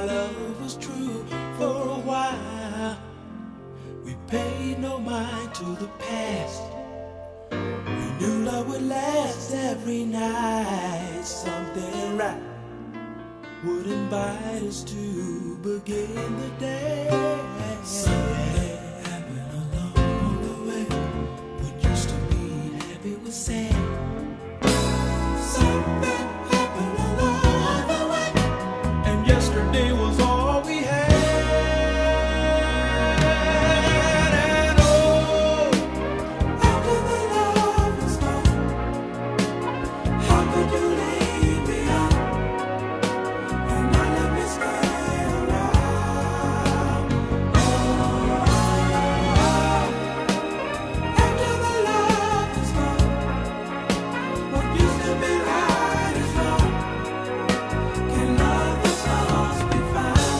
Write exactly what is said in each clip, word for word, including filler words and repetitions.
our love was true for a while. We paid no mind to the past. We knew love would last every night. Something right would invite us to begin the day. Something happened along the way. What used to be happy was sad. Something happened along the way, and yesterday was all we had. And oh, after the love was gone, how could you leave me on and not let me stay around? Oh, after the love was gone, what used to be right is wrong. Can other songs be found?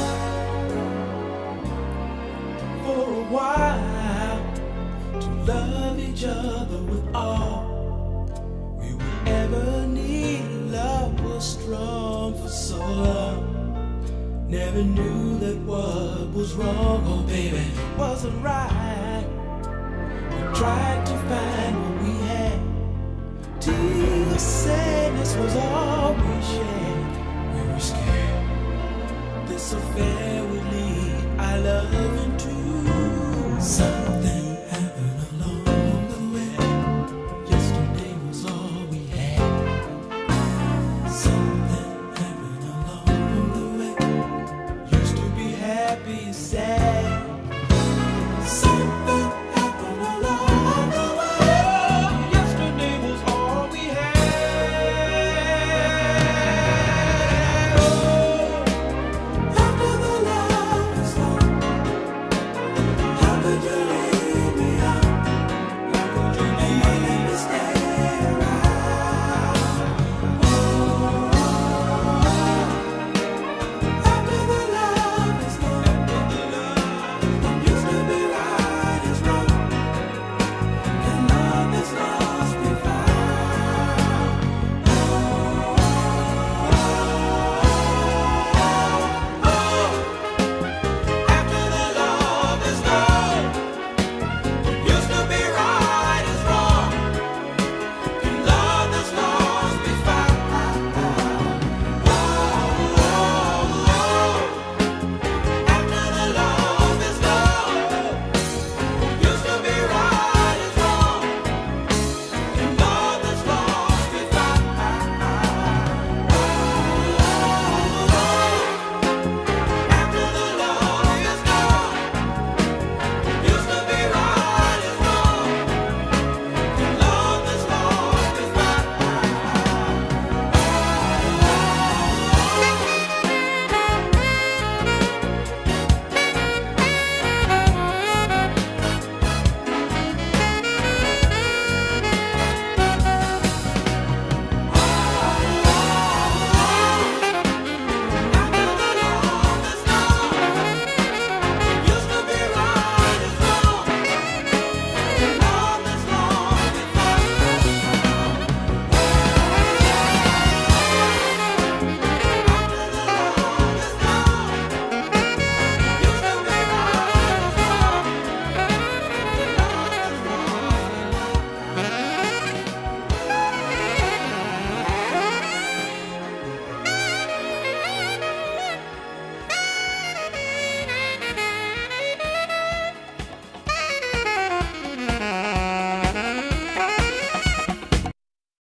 For a while, to love each other with all we would ever need. Love was strong for so long. Never knew that what was wrong, oh baby, wasn't right. We tried to find what we had. Till sadness was all we shared. We were scared this affair would lead our love into some